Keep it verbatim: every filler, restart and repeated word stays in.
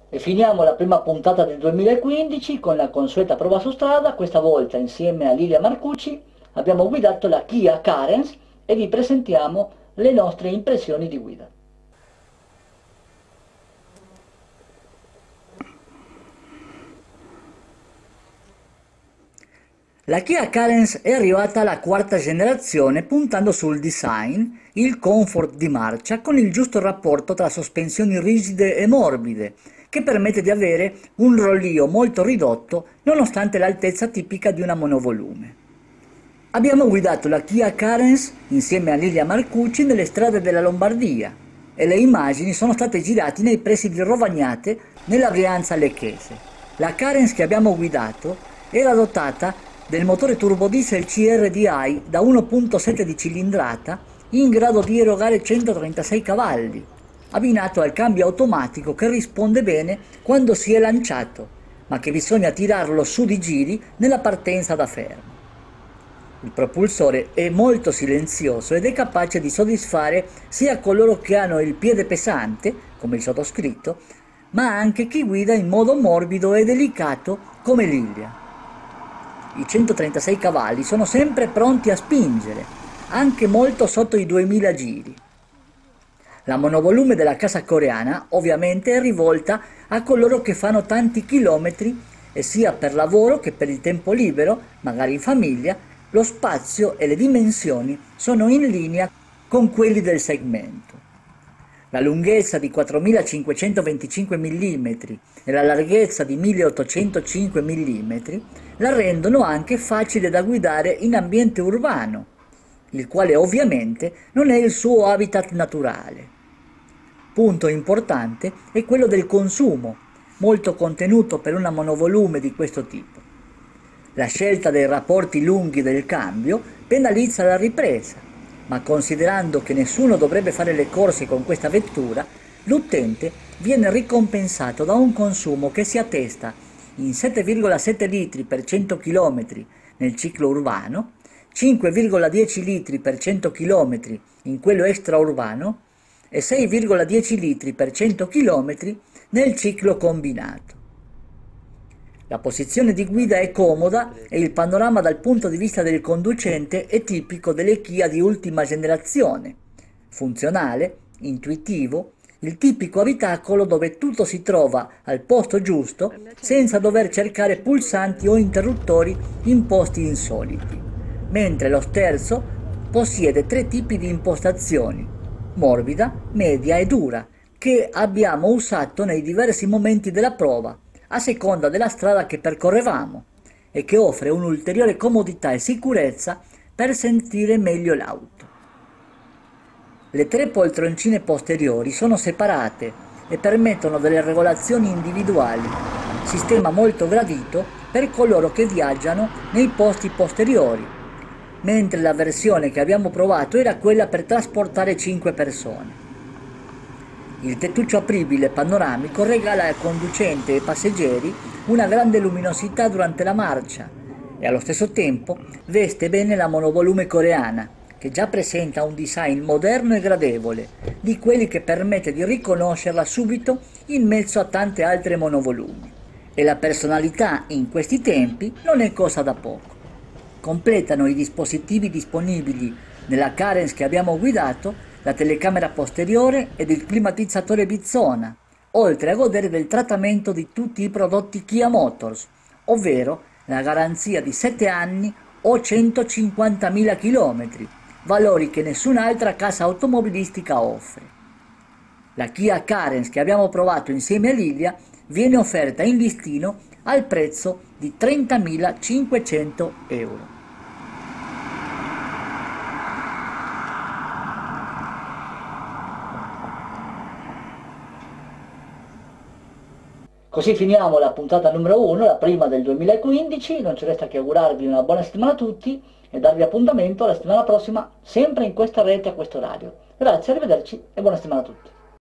E finiamo la prima puntata del duemilaquindici con la consueta prova su strada. Questa volta insieme a Lilia Marcucci abbiamo guidato la Kia Carens e vi presentiamo le nostre impressioni di guida. La Kia Carens è arrivata alla quarta generazione puntando sul design, il comfort di marcia con il giusto rapporto tra sospensioni rigide e morbide, che permette di avere un rollio molto ridotto nonostante l'altezza tipica di una monovolume. Abbiamo guidato la Kia Carens insieme a Lilia Marcucci nelle strade della Lombardia e le immagini sono state girate nei pressi di Rovagnate nella Brianza lecchese. La Carens che abbiamo guidato era dotata del motore turbodiesel C R D I da uno virgola sette di cilindrata in grado di erogare centotrentasei cavalli, abbinato al cambio automatico che risponde bene quando si è lanciato, ma che bisogna tirarlo su di giri nella partenza da fermo. Il propulsore è molto silenzioso ed è capace di soddisfare sia coloro che hanno il piede pesante, come il sottoscritto, ma anche chi guida in modo morbido e delicato come Lilia. I centotrentasei cavalli sono sempre pronti a spingere, anche molto sotto i duemila giri. La monovolume della casa coreana ovviamente è rivolta a coloro che fanno tanti chilometri e sia per lavoro che per il tempo libero, magari in famiglia, lo spazio e le dimensioni sono in linea con quelli del segmento. La lunghezza di quattromilacinquecentoventicinque millimetri e la larghezza di milleottocentocinque millimetri la rendono anche facile da guidare in ambiente urbano, il quale ovviamente non è il suo habitat naturale. Punto importante è quello del consumo, molto contenuto per una monovolume di questo tipo. La scelta dei rapporti lunghi del cambio penalizza la ripresa, ma considerando che nessuno dovrebbe fare le corse con questa vettura, l'utente viene ricompensato da un consumo che si attesta in sette virgola sette litri per cento chilometri nel ciclo urbano, cinque virgola dieci litri per cento chilometri in quello extraurbano e sei virgola dieci litri per cento chilometri nel ciclo combinato. La posizione di guida è comoda e il panorama dal punto di vista del conducente è tipico delle Kia di ultima generazione, funzionale, intuitivo, il tipico abitacolo dove tutto si trova al posto giusto senza dover cercare pulsanti o interruttori in posti insoliti, mentre lo sterzo possiede tre tipi di impostazioni, morbida, media e dura, che abbiamo usato nei diversi momenti della prova, a seconda della strada che percorrevamo, e che offre un'ulteriore comodità e sicurezza per sentire meglio l'auto. Le tre poltroncine posteriori sono separate e permettono delle regolazioni individuali, sistema molto gradito per coloro che viaggiano nei posti posteriori, mentre la versione che abbiamo provato era quella per trasportare cinque persone. Il tettuccio apribile panoramico regala al conducente e passeggeri una grande luminosità durante la marcia e allo stesso tempo veste bene la monovolume coreana, che già presenta un design moderno e gradevole, di quelli che permette di riconoscerla subito in mezzo a tante altre monovolumi. E la personalità in questi tempi non è cosa da poco. Completano i dispositivi disponibili nella Carens che abbiamo guidato la telecamera posteriore ed il climatizzatore Bizona, oltre a godere del trattamento di tutti i prodotti Kia Motors, ovvero la garanzia di sette anni o centocinquantamila chilometri, valori che nessun'altra casa automobilistica offre. La Kia Carens che abbiamo provato insieme a Lilia viene offerta in listino al prezzo di trentamilacinquecento euro. Così finiamo la puntata numero uno, la prima del duemilaquindici, non ci resta che augurarvi una buona settimana a tutti e darvi appuntamento la settimana prossima sempre in questa rete a questo orario. Grazie, arrivederci e buona settimana a tutti.